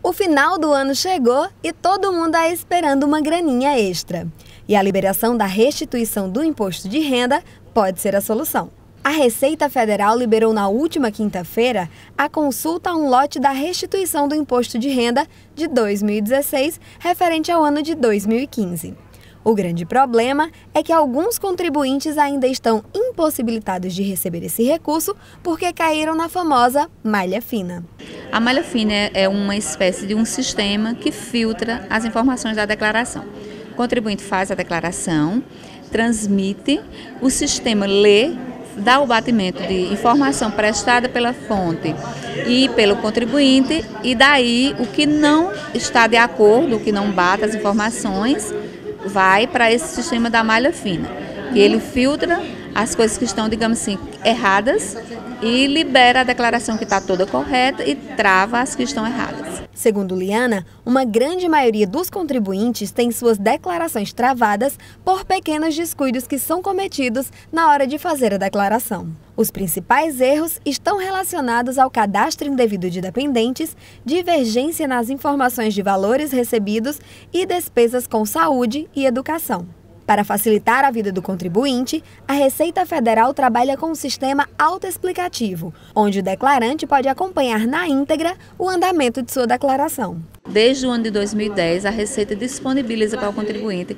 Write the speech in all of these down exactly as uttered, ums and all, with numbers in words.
O final do ano chegou e todo mundo está esperando uma graninha extra. E a liberação da restituição do imposto de renda pode ser a solução. A Receita Federal liberou na última quinta-feira a consulta a um lote da restituição do imposto de renda de dois mil e dezesseis, referente ao ano de dois mil e quinze. O grande problema é que alguns contribuintes ainda estão impossibilitados de receber esse recurso porque caíram na famosa malha fina. A malha fina é uma espécie de um sistema que filtra as informações da declaração. O contribuinte faz a declaração, transmite, o sistema lê, dá o batimento de informação prestada pela fonte e pelo contribuinte, e daí o que não está de acordo, o que não bate as informações, vai para esse sistema da malha fina, que ele filtra as coisas que estão, digamos assim, erradas e libera a declaração que está toda correta e trava as que estão erradas. Segundo Liana, uma grande maioria dos contribuintes tem suas declarações travadas por pequenos descuidos que são cometidos na hora de fazer a declaração. Os principais erros estão relacionados ao cadastro indevido de dependentes, divergência nas informações de valores recebidos e despesas com saúde e educação. Para facilitar a vida do contribuinte, a Receita Federal trabalha com um sistema autoexplicativo, onde o declarante pode acompanhar na íntegra o andamento de sua declaração. Desde o ano de dois mil e dez, a Receita disponibiliza para o contribuinte,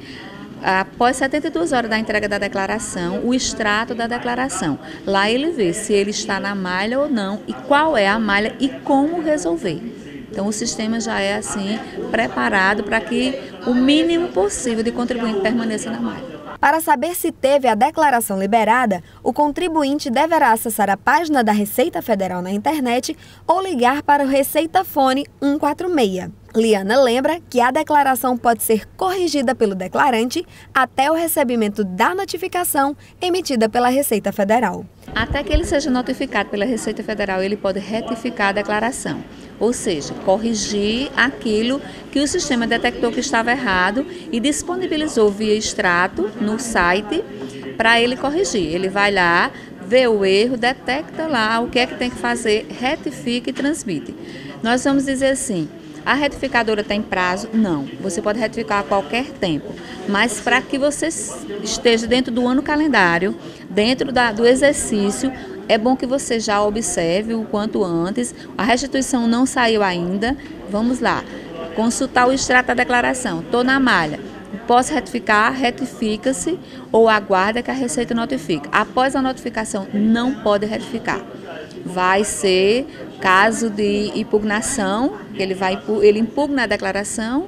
após setenta e duas horas da entrega da declaração, o extrato da declaração. Lá ele vê se ele está na malha ou não, e qual é a malha e como resolver. Então o sistema já é assim preparado para que o mínimo possível de contribuinte permaneça na malha. Para saber se teve a declaração liberada, o contribuinte deverá acessar a página da Receita Federal na internet ou ligar para o Receita Fone um quatro seis. Liana lembra que a declaração pode ser corrigida pelo declarante até o recebimento da notificação emitida pela Receita Federal. Até que ele seja notificado pela Receita Federal, ele pode retificar a declaração, ou seja, corrigir aquilo que o sistema detectou que estava errado e disponibilizou via extrato no site para ele corrigir. Ele vai lá, vê o erro, detecta lá o que é que tem que fazer, retifica e transmite. Nós vamos dizer assim: a retificadora tem prazo? Não. Você pode retificar a qualquer tempo. Mas para que você esteja dentro do ano calendário, dentro da, do exercício, é bom que você já observe o quanto antes. A restituição não saiu ainda. Vamos lá. Consultar o extrato da declaração. Estou na malha. Posso retificar? Retifica-se ou aguarda que a Receita notifique. Após a notificação, não pode retificar. Vai ser caso de impugnação, que ele, vai, ele impugna a declaração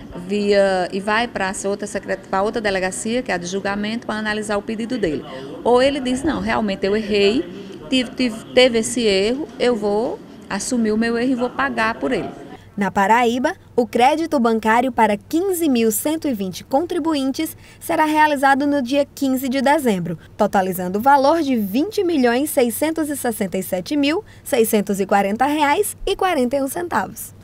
via, e vai para outra, para outra delegacia, que é a de julgamento, para analisar o pedido dele. Ou ele diz: não, realmente eu errei, tive, tive, teve esse erro, eu vou assumir o meu erro e vou pagar por ele. Na Paraíba, o crédito bancário para quinze mil cento e vinte contribuintes será realizado no dia quinze de dezembro, totalizando o valor de vinte milhões seiscentos e sessenta e sete mil seiscentos e quarenta reais e quarenta e um centavos.